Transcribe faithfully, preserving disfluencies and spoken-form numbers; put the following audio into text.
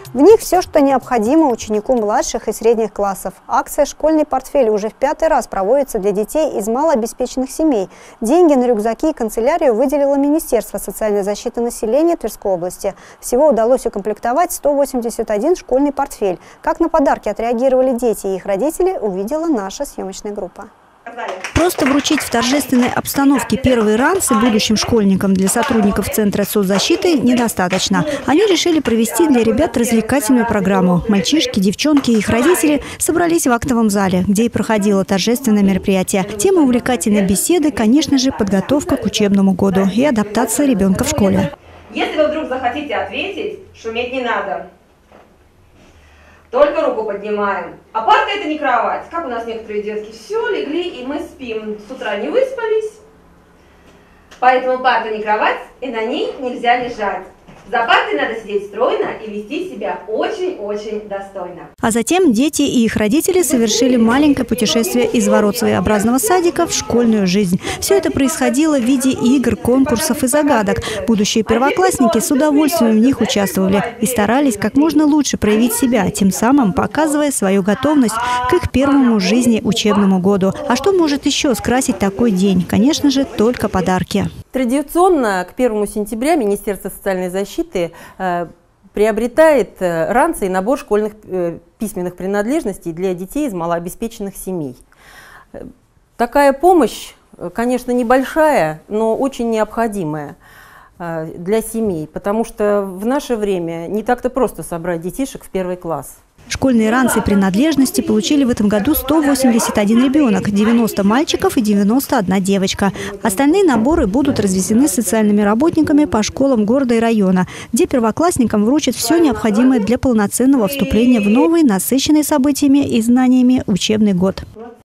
В них все, что необходимо ученику младших и средних классов. Акция «Школьный портфель» уже в пятый раз проводится для детей из малообеспеченных семей. Деньги на рюкзаки и канцелярию выделило Министерство социальной защиты населения Тверской области. Всего удалось укомплектовать сто восемьдесят один школьный портфель. Как на подарки отреагировали дети и их родители, увидела наша съемочная группа. Просто вручить в торжественной обстановке первые ранцы будущим школьникам для сотрудников Центра соцзащиты недостаточно. Они решили провести для ребят развлекательную программу. Мальчишки, девчонки и их родители собрались в актовом зале, где и проходило торжественное мероприятие. Тема увлекательной беседы, конечно же, подготовка к учебному году и адаптация ребенка в школе. Если вы вдруг захотите ответить, шуметь не надо. Только руку поднимаем. А парта – это не кровать. Как у нас некоторые детки. Все, легли, и мы спим. С утра не выспались. Поэтому парта не кровать, и на ней нельзя лежать. За партой надо сидеть стройно и вести себя очень-очень достойно. А затем дети и их родители совершили маленькое путешествие из ворот своеобразного садика в школьную жизнь. Все это происходило в виде игр, конкурсов и загадок. Будущие первоклассники с удовольствием в них участвовали и старались как можно лучше проявить себя, тем самым показывая свою готовность к их первому в жизни учебному году. А что может еще скрасить такой день? Конечно же, только подарки. Традиционно к первому сентября Министерство социальной защиты э, приобретает э, ранцы и набор школьных э, письменных принадлежностей для детей из малообеспеченных семей. Такая помощь, конечно, небольшая, но очень необходимая э, для семей, потому что в наше время не так-то просто собрать детишек в первый класс. Школьные ранцы и принадлежности получили в этом году сто восемьдесят один ребенок, девяносто мальчиков и девяносто одна девочка. Остальные наборы будут развезены социальными работниками по школам города и района, где первоклассникам вручат все необходимое для полноценного вступления в новый, насыщенный событиями и знаниями учебный год.